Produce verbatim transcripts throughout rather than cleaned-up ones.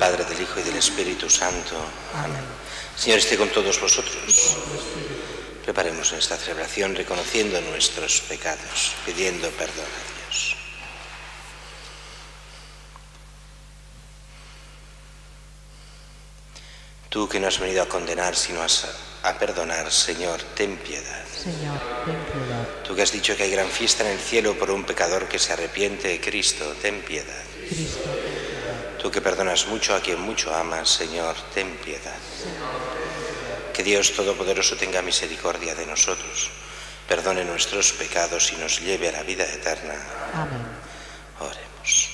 Padre, del Hijo y del Espíritu Santo. Amén. Señor, esté con todos vosotros. Preparemos esta celebración reconociendo nuestros pecados, pidiendo perdón a Dios. Tú que no has venido a condenar, sino a perdonar, Señor, ten piedad. Señor, ten piedad. Tú que has dicho que hay gran fiesta en el cielo por un pecador que se arrepiente, Cristo, ten piedad. Cristo, ten piedad. Tú que perdonas mucho a quien mucho amas, Señor, ten piedad. Señor, que Dios Todopoderoso tenga misericordia de nosotros, perdone nuestros pecados y nos lleve a la vida eterna. Amén. Oremos.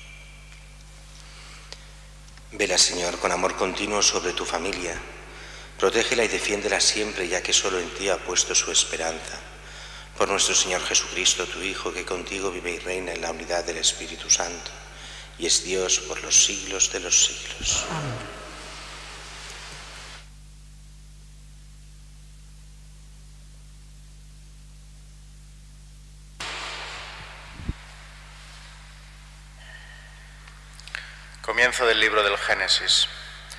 Vela, Señor, con amor continuo sobre tu familia. Protégela y defiéndela siempre, ya que solo en ti ha puesto su esperanza. Por nuestro Señor Jesucristo, tu Hijo, que contigo vive y reina en la unidad del Espíritu Santo, y es Dios por los siglos de los siglos. Amén. Comienzo del libro del Génesis.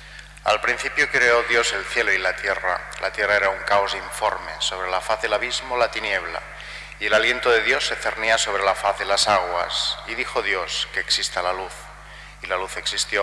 Al principio creó Dios el cielo y la tierra. La tierra era un caos informe, sobre la faz del abismo la tiniebla, y el aliento de Dios se cernía sobre la faz de las aguas. Y dijo Dios que exista la luz, y la luz existió.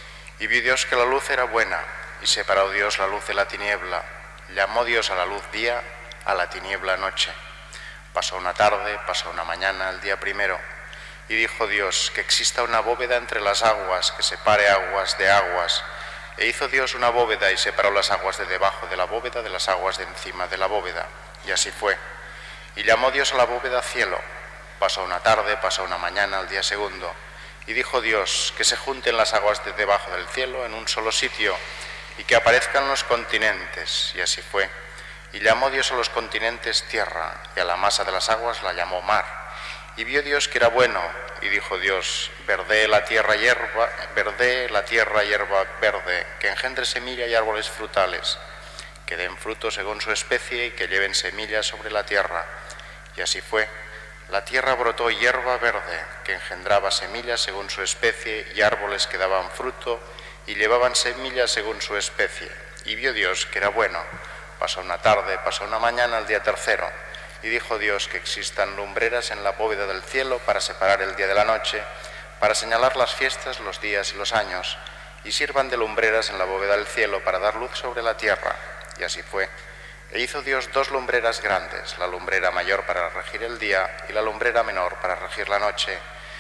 Y vio Dios que la luz era buena, y separó Dios la luz de la tiniebla. Llamó Dios a la luz día, a la tiniebla noche. Pasó una tarde, pasó una mañana, el día primero. Y dijo Dios que exista una bóveda entre las aguas, que separe aguas de aguas. E hizo Dios una bóveda y separó las aguas de debajo de la bóveda de las aguas de encima de la bóveda. Y así fue. Y llamó Dios a la bóveda cielo. Pasó una tarde, pasó una mañana, el día segundo. Y dijo Dios que se junten las aguas de debajo del cielo en un solo sitio y que aparezcan los continentes. Y así fue. Y llamó Dios a los continentes tierra, y a la masa de las aguas la llamó mar. Y vio Dios que era bueno, y dijo Dios, verdee la tierra hierba, verdee la tierra hierba verde, que engendre semilla y árboles frutales, que den fruto según su especie y que lleven semillas sobre la tierra. Y así fue. La tierra brotó hierba verde, que engendraba semillas según su especie, y árboles que daban fruto y llevaban semillas según su especie. Y vio Dios que era bueno. Pasó una tarde, pasó una mañana, el día tercero. Y dijo Dios que existan lumbreras en la bóveda del cielo para separar el día de la noche, para señalar las fiestas, los días y los años, y sirvan de lumbreras en la bóveda del cielo para dar luz sobre la tierra. Y así fue. E hizo Dios dos lumbreras grandes, la lumbrera mayor para regir el día y la lumbrera menor para regir la noche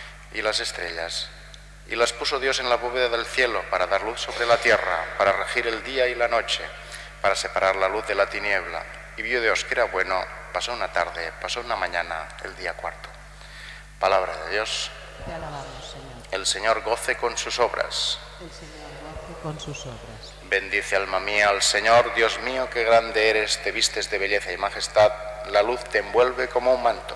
y las estrellas. Y las puso Dios en la bóveda del cielo para dar luz sobre la tierra, para regir el día y la noche, para separar la luz de la tiniebla. Y vio Dios que era bueno. Pasó una tarde, pasó una mañana, el día cuarto. Palabra de Dios. Te alabamos, Señor. El Señor goce con sus obras. El Señor goce con sus obras. Bendice alma mía al Señor, Dios mío, qué grande eres, te vistes de belleza y majestad, la luz te envuelve como un manto.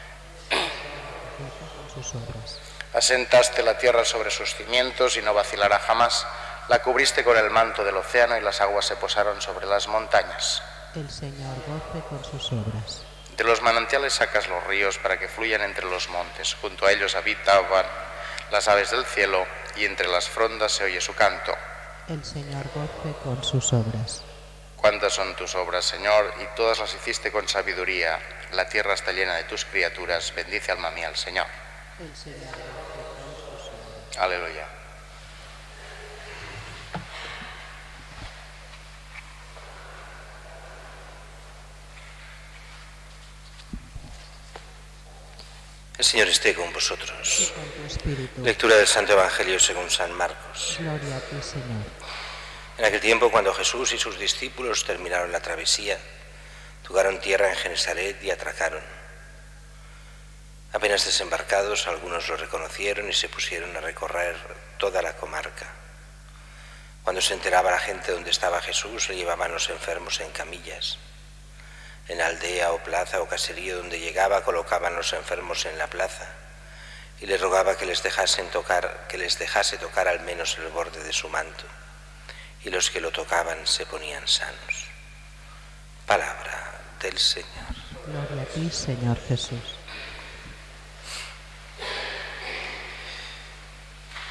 Goce con sus obras. Asentaste la tierra sobre sus cimientos y no vacilará jamás, la cubriste con el manto del océano y las aguas se posaron sobre las montañas. El Señor goce con sus obras. De los manantiales sacas los ríos para que fluyan entre los montes. Junto a ellos habitaban las aves del cielo y entre las frondas se oye su canto. El Señor goce con sus obras. Cuántas son tus obras, Señor, y todas las hiciste con sabiduría. La tierra está llena de tus criaturas. Bendice alma mía al Señor. El Señor goce con sus obras. Aleluya. El Señor esté con vosotros. Y con tu espíritu. Lectura del Santo Evangelio según San Marcos. Gloria a ti, Señor. En aquel tiempo, cuando Jesús y sus discípulos terminaron la travesía, tocaron tierra en Genesaret y atracaron. Apenas desembarcados, algunos lo reconocieron y se pusieron a recorrer toda la comarca. Cuando se enteraba la gente dónde estaba Jesús, le llevaban los enfermos en camillas. En la aldea o plaza o caserío donde llegaba, colocaban los enfermos en la plaza y le rogaba que les dejasen tocar, que les dejase tocar al menos el borde de su manto, y los que lo tocaban se ponían sanos. Palabra del Señor. Gloria a ti, Señor Jesús.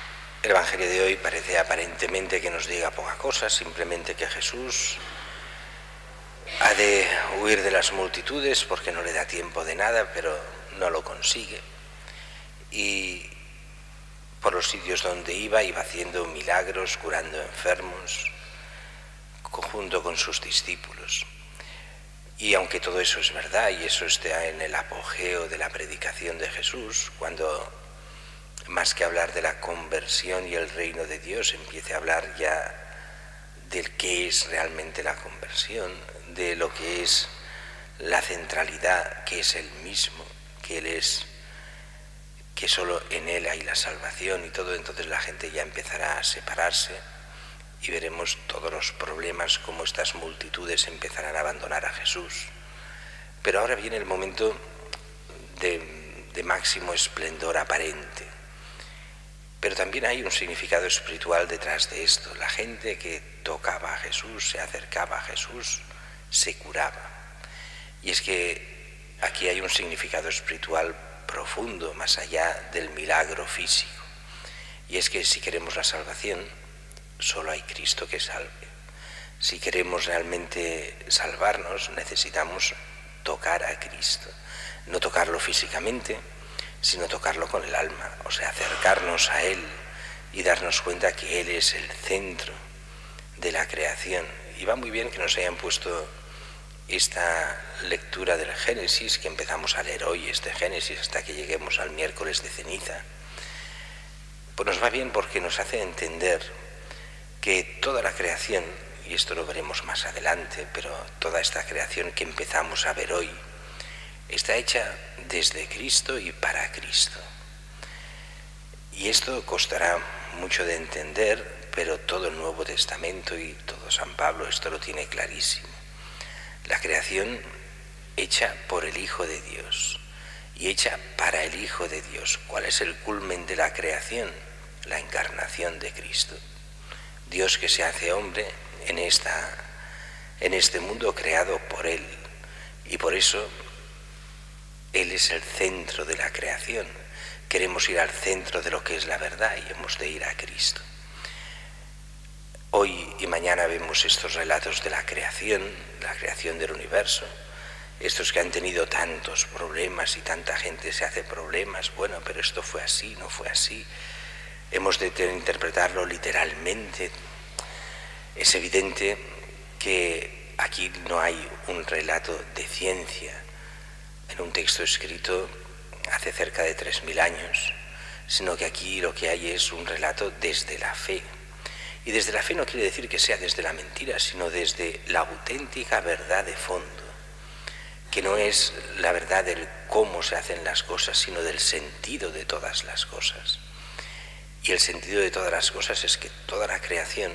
El Evangelio de hoy parece aparentemente que nos diga poca cosa, simplemente que Jesús ha de huir de las multitudes porque no le da tiempo de nada, pero no lo consigue. Y por los sitios donde iba, iba haciendo milagros, curando enfermos, junto con sus discípulos. Y aunque todo eso es verdad, y eso está en el apogeo de la predicación de Jesús, cuando más que hablar de la conversión y el reino de Dios, empiece a hablar ya del qué es realmente la conversión, de lo que es la centralidad, que es Él mismo, que Él es, que solo en Él hay la salvación y todo, entonces la gente ya empezará a separarse y veremos todos los problemas, como estas multitudes empezarán a abandonar a Jesús. Pero ahora viene el momento de, de máximo esplendor aparente. Pero también hay un significado espiritual detrás de esto. La gente que tocaba a Jesús, se acercaba a Jesús, se curaba. Y es que aquí hay un significado espiritual profundo, más allá del milagro físico. Y es que si queremos la salvación, solo hay Cristo que salve. Si queremos realmente salvarnos, necesitamos tocar a Cristo. No tocarlo físicamente, sino tocarlo con el alma, o sea, acercarnos a Él y darnos cuenta que Él es el centro de la creación. Y va muy bien que nos hayan puesto esta lectura del Génesis, que empezamos a leer hoy, este Génesis, hasta que lleguemos al miércoles de ceniza. Pues nos va bien porque nos hace entender que toda la creación, y esto lo veremos más adelante, pero toda esta creación que empezamos a ver hoy, está hecha desde Cristo y para Cristo. Y esto costará mucho de entender, pero todo el Nuevo Testamento y todo San Pablo esto lo tiene clarísimo. La creación hecha por el Hijo de Dios y hecha para el Hijo de Dios. ¿Cuál es el culmen de la creación? La encarnación de Cristo. Dios que se hace hombre en, esta, en este mundo creado por Él. Y por eso Él es el centro de la creación. Queremos ir al centro de lo que es la verdad y hemos de ir a Cristo. Hoy y mañana vemos estos relatos de la creación, la creación del universo, estos que han tenido tantos problemas y tanta gente se hace problemas. Bueno, pero esto fue así, no fue así. Hemos de interpretarlo literalmente. Es evidente que aquí no hay un relato de ciencia en un texto escrito hace cerca de tres mil años, sino que aquí lo que hay es un relato desde la fe. Y desde la fe no quiere decir que sea desde la mentira, sino desde la auténtica verdad de fondo, que no es la verdad del cómo se hacen las cosas, sino del sentido de todas las cosas. Y el sentido de todas las cosas es que toda la creación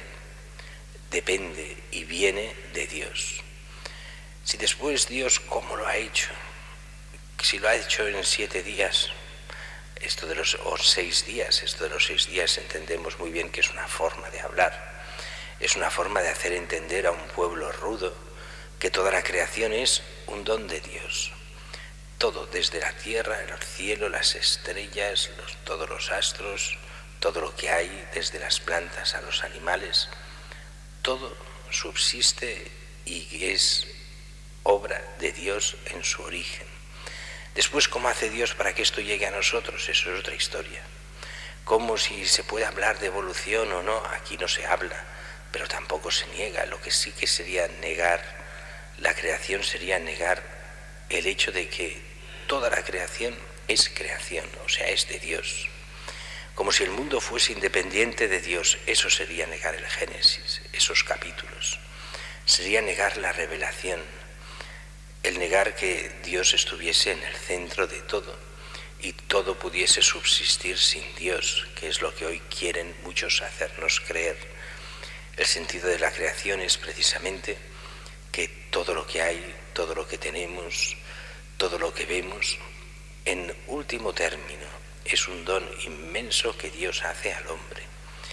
depende y viene de Dios. Si después Dios, ¿cómo lo ha hecho? Si lo ha hecho en siete días, esto de los o seis días, esto de los seis días entendemos muy bien que es una forma de hablar, es una forma de hacer entender a un pueblo rudo que toda la creación es un don de Dios. Todo, desde la tierra, el cielo, las estrellas, los, todos los astros, todo lo que hay, desde las plantas a los animales, todo subsiste y es obra de Dios en su origen. Después, ¿cómo hace Dios para que esto llegue a nosotros? Eso es otra historia. Como si se puede hablar de evolución o no, aquí no se habla, pero tampoco se niega. Lo que sí que sería negar la creación sería negar el hecho de que toda la creación es creación, o sea, es de Dios. Como si el mundo fuese independiente de Dios, eso sería negar el Génesis, esos capítulos. Sería negar la revelación, el negar que Dios estuviese en el centro de todo y todo pudiese subsistir sin Dios, que es lo que hoy quieren muchos hacernos creer. El sentido de la creación es precisamente que todo lo que hay, todo lo que tenemos, todo lo que vemos, en último término, es un don inmenso que Dios hace al hombre.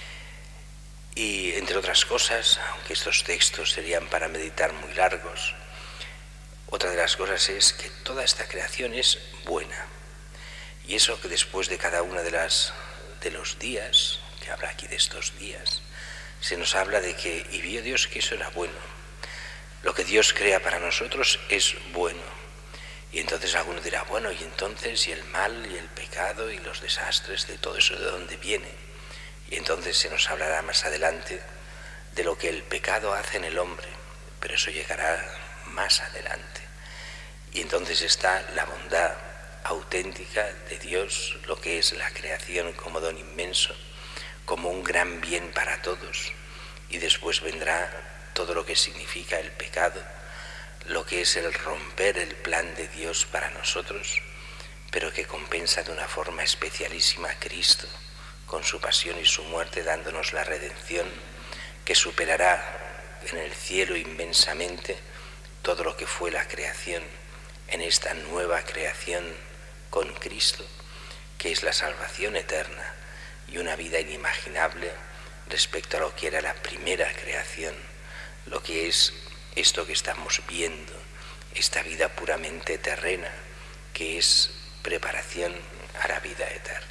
Y entre otras cosas, aunque estos textos serían para meditar muy largos, otra de las cosas es que toda esta creación es buena. Y eso que después de cada uno de, las, de los días que se habla aquí de estos días. Se nos habla de que, y vio Dios que eso era bueno. Lo que Dios crea para nosotros es bueno. Y entonces alguno dirá, bueno, y entonces, y el mal, y el pecado, y los desastres, de todo eso, ¿de dónde viene? Y entonces se nos hablará más adelante de lo que el pecado hace en el hombre, pero eso llegará más adelante. Y entonces está la bondad auténtica de Dios, lo que es la creación como don inmenso, como un gran bien para todos. Y después vendrá todo lo que significa el pecado, lo que es el romper el plan de Dios para nosotros, pero que compensa de una forma especialísima a Cristo, con su pasión y su muerte, dándonos la redención que superará en el cielo inmensamente todo lo que fue la creación, en esta nueva creación con Cristo, que es la salvación eterna y una vida inimaginable respecto a lo que era la primera creación, lo que es esto que estamos viendo, esta vida puramente terrena, que es preparación a la vida eterna.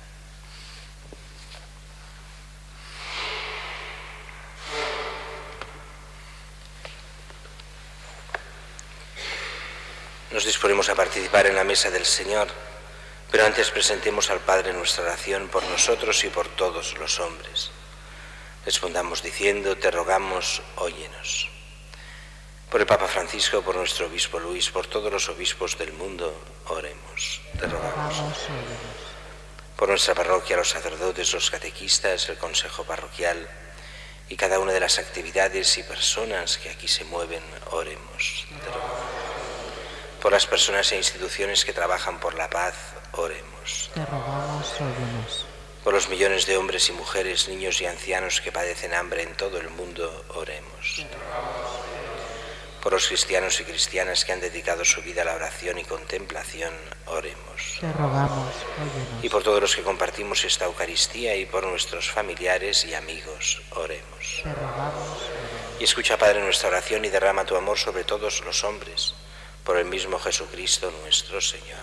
Nos disponemos a participar en la mesa del Señor, pero antes presentemos al Padre nuestra oración por nosotros y por todos los hombres. Respondamos diciendo, te rogamos, óyenos. Por el Papa Francisco, por nuestro obispo Luis, por todos los obispos del mundo, oremos. Te rogamos. Por nuestra parroquia, los sacerdotes, los catequistas, el consejo parroquial y cada una de las actividades y personas que aquí se mueven, oremos. Te rogamos. Por las personas e instituciones que trabajan por la paz, oremos. Te rogamos, óyenos. Por los millones de hombres y mujeres, niños y ancianos que padecen hambre en todo el mundo, oremos. Te rogamos. Por los cristianos y cristianas que han dedicado su vida a la oración y contemplación, oremos. Te rogamos, óyenos. Y por todos los que compartimos esta Eucaristía y por nuestros familiares y amigos, oremos. Te rogamos, óyenos. Y escucha, Padre, nuestra oración y derrama tu amor sobre todos los hombres, por el mismo Jesucristo nuestro Señor.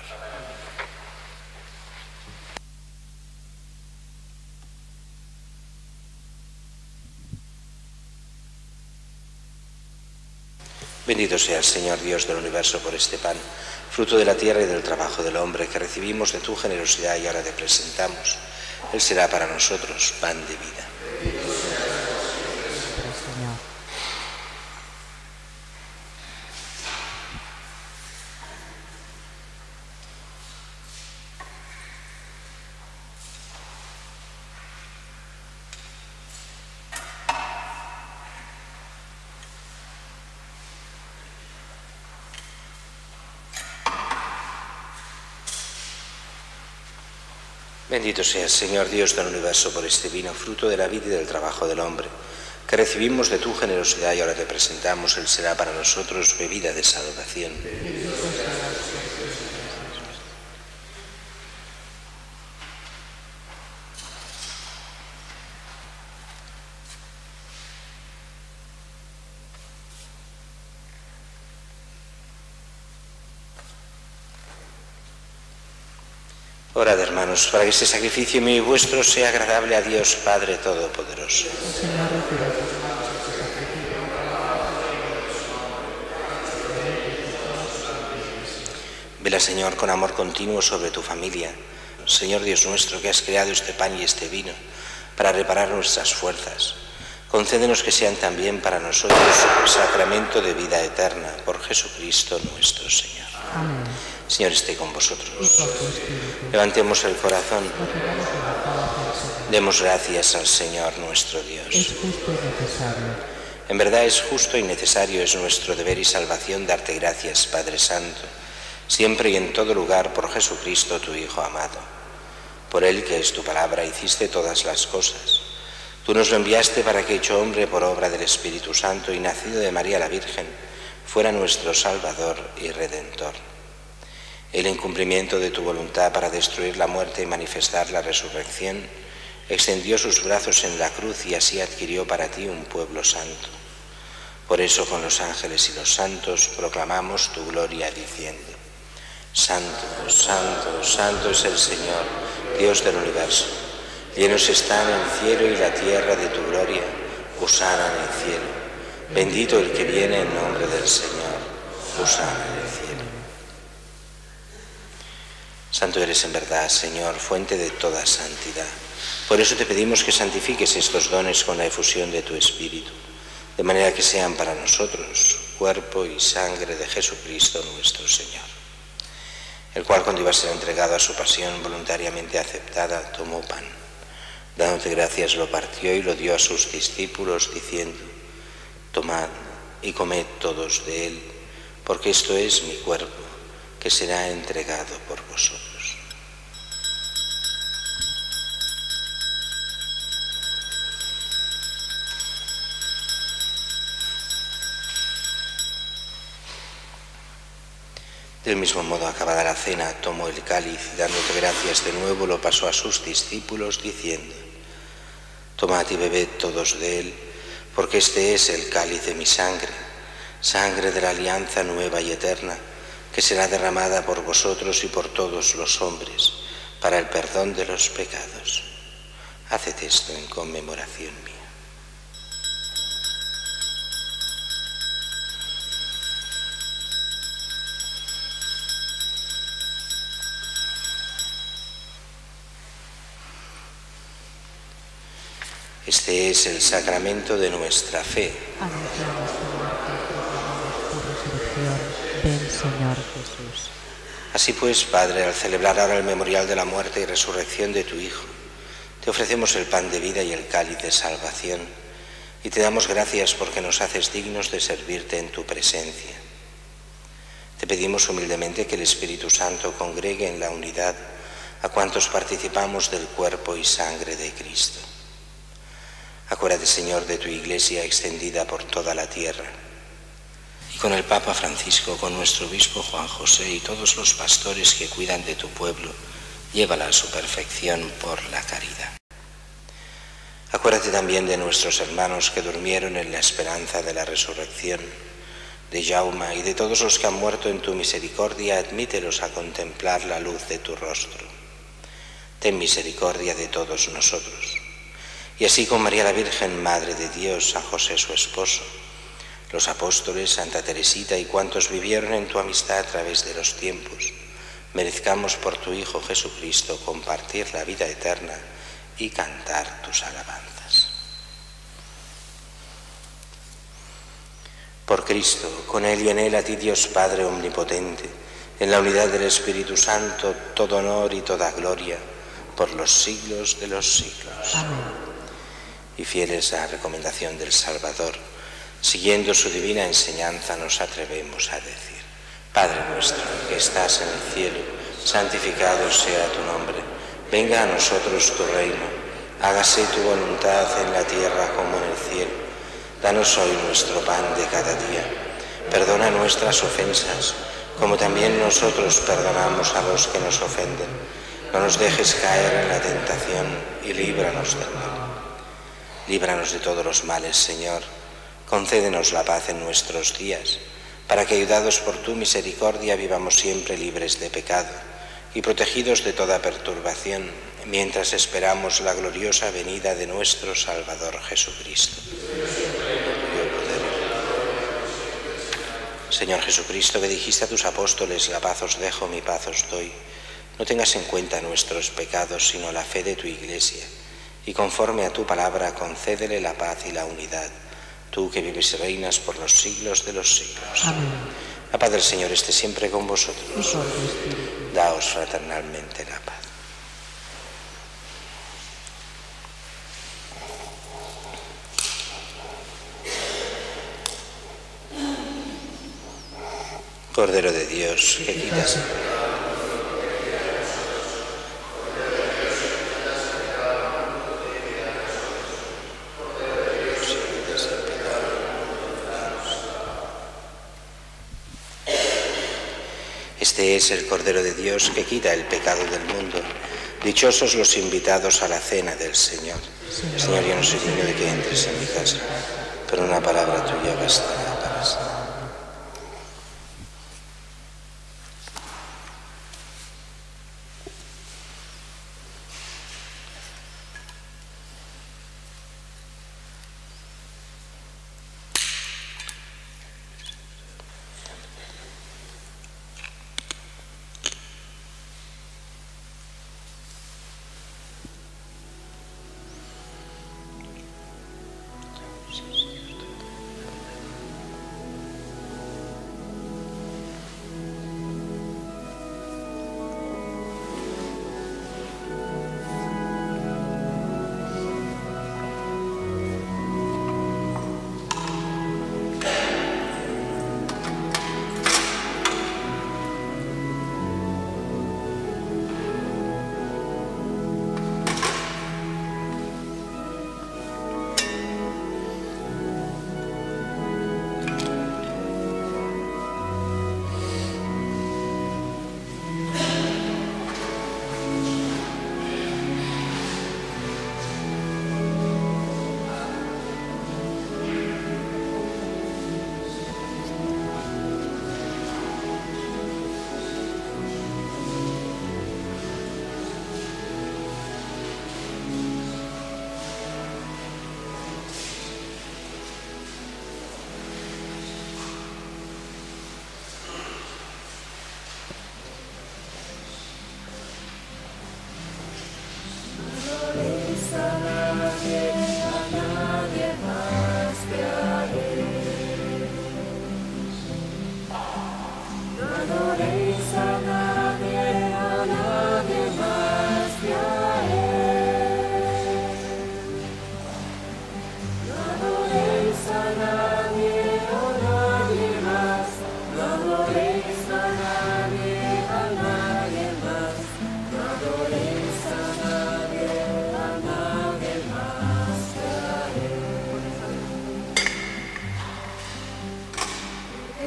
Bendito sea el Señor Dios del universo por este pan, fruto de la tierra y del trabajo del hombre, que recibimos de tu generosidad y ahora te presentamos. Él será para nosotros pan de vida. Bendito sea el Señor Dios del universo por este vino, fruto de la vida y del trabajo del hombre, que recibimos de tu generosidad y ahora te presentamos. Él será para nosotros bebida de salvación. Orad, hermanos, para que este sacrificio mío y vuestro sea agradable a Dios Padre Todopoderoso. Vela, Señor, con amor continuo sobre tu familia. Señor Dios nuestro, que has creado este pan y este vino para reparar nuestras fuerzas. Concédenos que sean también para nosotros sacramento de vida eterna, por Jesucristo nuestro Señor. Amén. Señor esté con vosotros. Levantemos el corazón. Demos gracias al Señor nuestro Dios. Es justo y necesario. En verdad es justo y necesario, es nuestro deber y salvación darte gracias, Padre Santo, siempre y en todo lugar por Jesucristo, tu Hijo amado. Por Él, que es tu palabra, hiciste todas las cosas. Tú nos lo enviaste para que, hecho hombre por obra del Espíritu Santo y nacido de María la Virgen, fuera nuestro Salvador y Redentor. El en cumplimiento de tu voluntad para destruir la muerte y manifestar la resurrección, extendió sus brazos en la cruz y así adquirió para ti un pueblo santo. Por eso con los ángeles y los santos proclamamos tu gloria diciendo: Santo, santo, santo es el Señor, Dios del universo. Llenos están el cielo y la tierra de tu gloria, hosana en el cielo. Bendito el que viene en nombre del Señor, hosana en el cielo. Santo eres en verdad, Señor, fuente de toda santidad. Por eso te pedimos que santifiques estos dones con la efusión de tu Espíritu, de manera que sean para nosotros cuerpo y sangre de Jesucristo nuestro Señor, el cual, cuando iba a ser entregado a su pasión voluntariamente aceptada, tomó pan. Dándote gracias, lo partió y lo dio a sus discípulos, diciendo: tomad y comed todos de él, porque esto es mi cuerpo, que será entregado por vosotros. Del mismo modo, acabada la cena, tomó el cáliz y, dándote gracias de nuevo, lo pasó a sus discípulos, diciendo: tomad y bebed todos de él, porque este es el cáliz de mi sangre, sangre de la alianza nueva y eterna, que será derramada por vosotros y por todos los hombres, para el perdón de los pecados. Haced esto en conmemoración mía. Este es el sacramento de nuestra fe. Anunciamos tu muerte y proclamamos tu resurrección. Ven, Señor Jesús. Así pues, Padre, al celebrar ahora el memorial de la muerte y resurrección de tu Hijo, te ofrecemos el pan de vida y el cáliz de salvación, y te damos gracias porque nos haces dignos de servirte en tu presencia. Te pedimos humildemente que el Espíritu Santo congregue en la unidad a cuantos participamos del cuerpo y sangre de Cristo. Acuérdate, Señor, de tu Iglesia extendida por toda la tierra, y con el Papa Francisco, con nuestro obispo Juan José y todos los pastores que cuidan de tu pueblo, llévala a su perfección por la caridad. Acuérdate también de nuestros hermanos que durmieron en la esperanza de la resurrección, de Jaume y de todos los que han muerto en tu misericordia, admítelos a contemplar la luz de tu rostro. Ten misericordia de todos nosotros. Y así con María la Virgen, Madre de Dios, San José su esposo, los apóstoles, Santa Teresita y cuantos vivieron en tu amistad a través de los tiempos, merezcamos por tu Hijo Jesucristo compartir la vida eterna y cantar tus alabanzas. Por Cristo, con Él y en Él, a ti Dios Padre omnipotente, en la unidad del Espíritu Santo, todo honor y toda gloria, por los siglos de los siglos. Amén. Y fieles a la recomendación del Salvador, siguiendo su divina enseñanza, nos atrevemos a decir: Padre nuestro, que estás en el cielo, santificado sea tu nombre. Venga a nosotros tu reino. Hágase tu voluntad en la tierra como en el cielo. Danos hoy nuestro pan de cada día. Perdona nuestras ofensas, como también nosotros perdonamos a los que nos ofenden. No nos dejes caer en la tentación y líbranos del mal. Líbranos de todos los males, Señor. Concédenos la paz en nuestros días, para que, ayudados por tu misericordia, vivamos siempre libres de pecado y protegidos de toda perturbación, mientras esperamos la gloriosa venida de nuestro Salvador Jesucristo. Señor Jesucristo, que dijiste a tus apóstoles: la paz os dejo, mi paz os doy, no tengas en cuenta nuestros pecados, sino la fe de tu Iglesia, y conforme a tu palabra concédele la paz y la unidad, tú que vives y reinas por los siglos de los siglos. Amén. La paz del Señor esté siempre con vosotros. Y con tu espíritu. Daos fraternalmente la paz. Cordero de Dios, que quitas Este es el Cordero de Dios que quita el pecado del mundo. Dichosos los invitados a la cena del Señor. Señor, yo no soy digno de que entres en mi casa, pero una palabra tuya bastará para salvarme.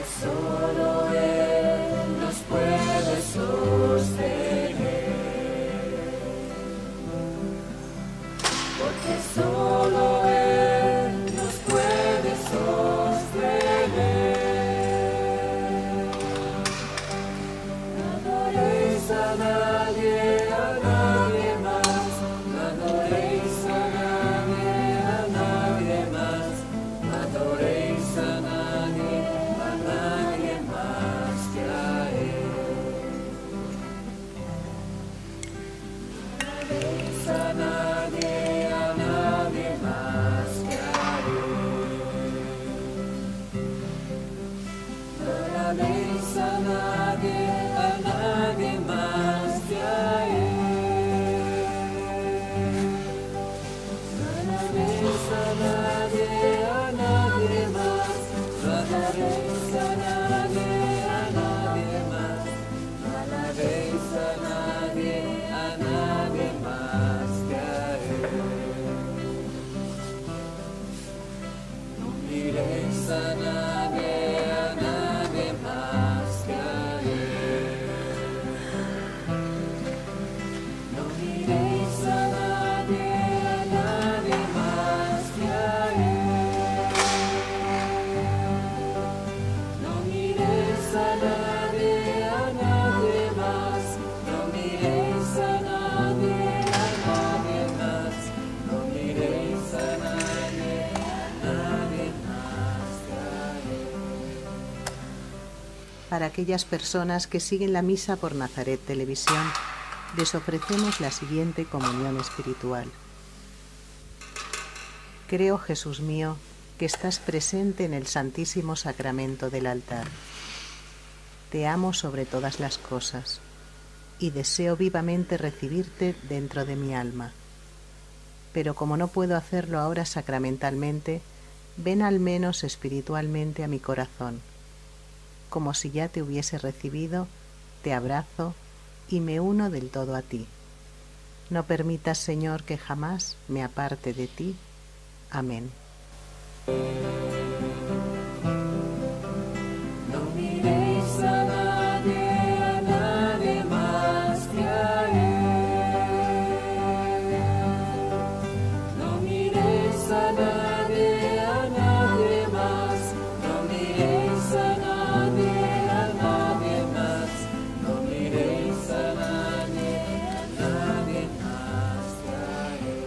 solo Él nos puede sostener, porque solo Él nos puede sostener. No adoréis a nadie, a nadie más, no adoréis a nadie, a nadie más, no adoréis a nadie, a nadie más que a Él. No adoréis a nadie, a nadie más que a Él. No adoréis a nadie, a nadie más que a Él. No adoréis a nadie, a nadie más, no adoréis a nadie, a nadie más, no alabéis a nadie, a nadie más que a Él. No miréis a nadie, a nadie más que a Él. No miréis a nadie, a nadie más que a Él. No miréis a nadie, a nadie más, no miréis a nadie, a nadie más, no miréis a nadie, a nadie más que a Él. Para aquellas personas que siguen la misa por Nazaret Televisión, les ofrecemos la siguiente comunión espiritual. Creo, Jesús mío, que estás presente en el Santísimo Sacramento del altar. Te amo sobre todas las cosas y deseo vivamente recibirte dentro de mi alma. Pero como no puedo hacerlo ahora sacramentalmente, ven al menos espiritualmente a mi corazón. Como si ya te hubiese recibido, te abrazo y me uno del todo a ti. No permitas, Señor, que jamás me aparte de ti. Amén. No miréis a nadie, a nadie más que a Él. No miréis a nadie, a nadie más, no miréis a nadie, a nadie más, no miréis a nadie, a nadie más que a Él.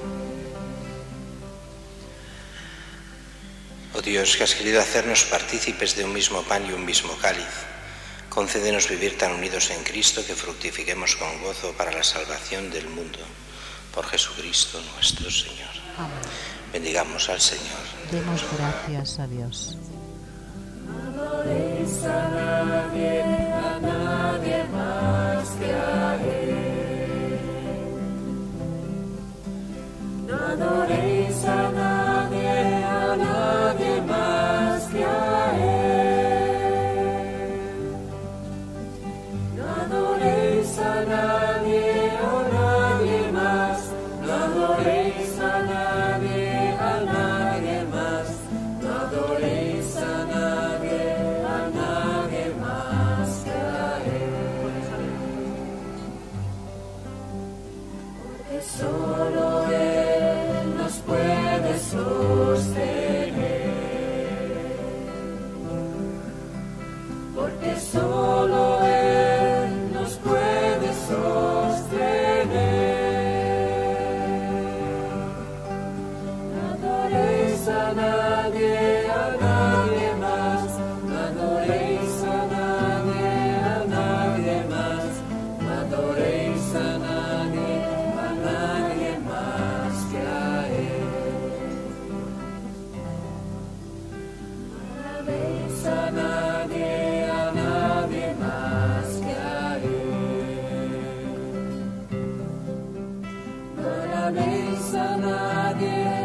Oh Dios, que has querido hacernos partícipes de un mismo pan y un mismo cáliz, concédenos vivir tan unidos en Cristo que fructifiquemos con gozo para la salvación del mundo. Por Jesucristo nuestro Señor. Amén. Bendigamos al Señor. Demos gracias a Dios. No adoréis a nadie, a nadie más que a Él. No adoréis a nadie, a nadie más que a Él. No adoréis a nadie, a nadie más, no adoréis a nadie, a nadie más, no adoréis a nadie, a nadie más que a Él. Porque solo Él nos puede sostener, porque solo Él nos puede sostener. No adoréis a nadie, a nadie más, no adoréis a nadie, a nadie más, no adoréis a nadie, a nadie más que a Él. No alabéis a nadie, a nadie más que a Él. No alabéis a nadie,